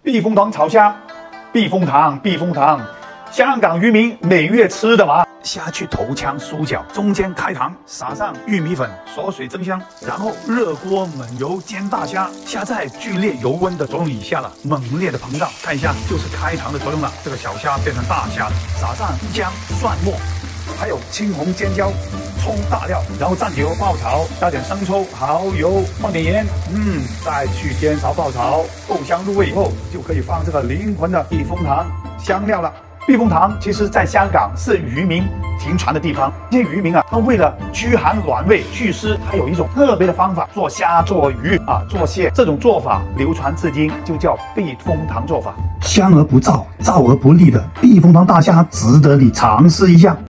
避风塘炒虾，避风塘，香港渔民每月吃的嘛。虾去头腔酥饺，中间开膛，撒上玉米粉，锁水增香，然后热锅猛油煎大虾，虾在剧烈油温的作用以下了，猛烈的膨胀。看一下，就是开膛的作用了，这个小虾变成大虾了。撒上姜、蒜末，还有青红尖椒、葱大料，然后蘸酒爆炒，加点生抽、蚝油，放点盐，再去煎炒爆炒，够香入味以后，就可以放这个灵魂的避风塘香料了。避风塘其实在香港是渔民停船的地方，这些渔民啊，他为了驱寒暖胃、祛湿，还有一种特别的方法，做虾、做鱼啊、做蟹，这种做法流传至今，就叫避风塘做法。 香而不燥，燥而不腻的避风塘大虾，值得你尝试一下。